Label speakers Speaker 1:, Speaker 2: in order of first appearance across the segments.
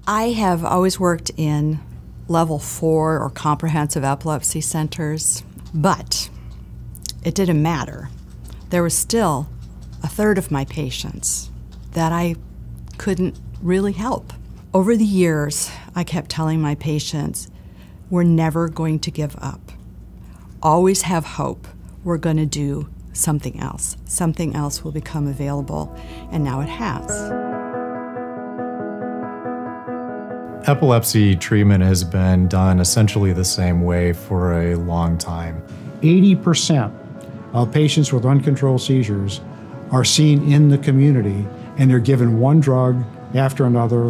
Speaker 1: I have always worked in level 4 or comprehensive epilepsy centers, but it didn't matter. There was still a third of my patients that I couldn't really help. Over the years, I kept telling my patients, we're never going to give up. Always have hope. We're going to do something else. Something else will become available, and now it has.
Speaker 2: Epilepsy treatment has been done essentially the same way for a long time.
Speaker 3: 80% of patients with uncontrolled seizures are seen in the community, and they're given one drug after another,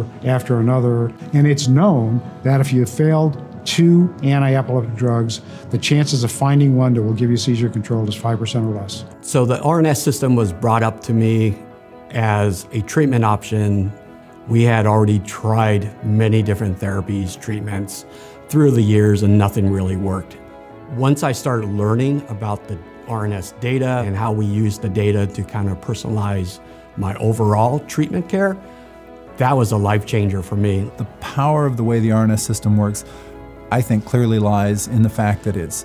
Speaker 3: and it's known that if you have failed 2 anti-epileptic drugs, the chances of finding one that will give you seizure control is 5% or less.
Speaker 4: So the RNS system was brought up to me as a treatment option. We had already tried many different therapies, treatments through the years, and nothing really worked. Once I started learning about the RNS data and how we use the data to kind of personalize my overall treatment care, that was a life changer for me.
Speaker 5: The power of the way the RNS system works, I think, clearly lies in the fact that it's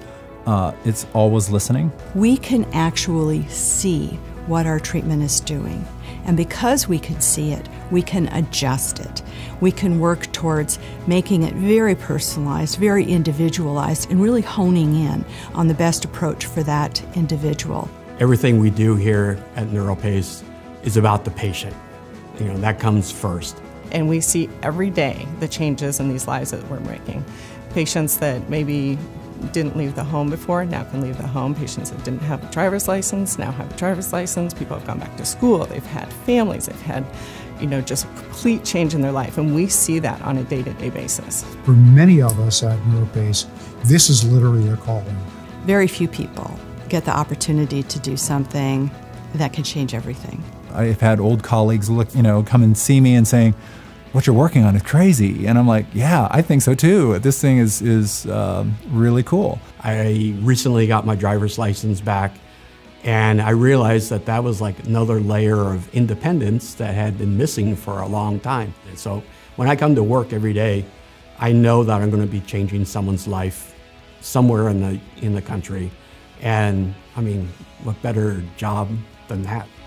Speaker 5: always listening.
Speaker 1: We can actually see what our treatment is doing. And because we can see it, we can adjust it. We can work towards making it very personalized, very individualized, and really honing in on the best approach for that individual.
Speaker 4: Everything we do here at NeuroPace is about the patient. You know, that comes first.
Speaker 6: And we see every day the changes in these lives that we're making. Patients that maybe didn't leave the home before now can leave the home. Patients that didn't have a driver's license now have a driver's license. People have gone back to school. They've had families. They've had, just a complete change in their life. And we see that on a day-to-day basis.
Speaker 3: For many of us at NeuroPace, this is literally a calling.
Speaker 1: Very few people get the opportunity to do something that can change everything.
Speaker 5: I've had old colleagues come and see me and saying, what you're working on is crazy. And I'm like, yeah, I think so too. This thing is really cool.
Speaker 4: I recently got my driver's license back, and I realized that that was like another layer of independence that had been missing for a long time. And so when I come to work every day, I know that I'm going to be changing someone's life somewhere in the country. And I mean, what better job than that?